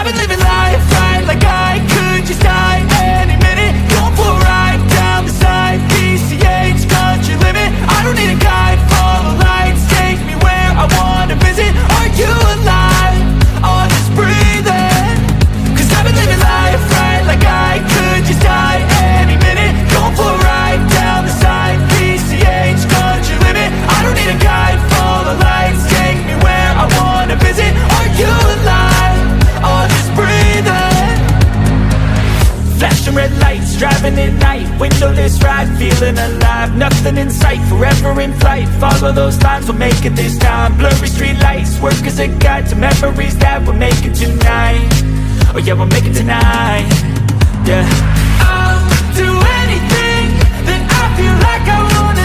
I've been living life right like I could just die any minute. Going for a ride down the side, PCH, country limit. I don't need a guide, follow lights, take me where I wanna visit. Are you alive? Or just breathing? Cause I've been living life right like I could just die any minute. Going for a ride down the side, PCH, country limit. I don't need a guide, follow lights, take me where I wanna visit. Are you alive? Or just breathing? Flashing red lights, driving at night, windowless ride, feeling alive. Nothing in sight, forever in flight. Follow those lines, we'll make it this time. Blurry street lights, work as a guide to memories that we'll make it tonight. Oh yeah, we'll make it tonight. Yeah, I'll do anything that I feel like I wanna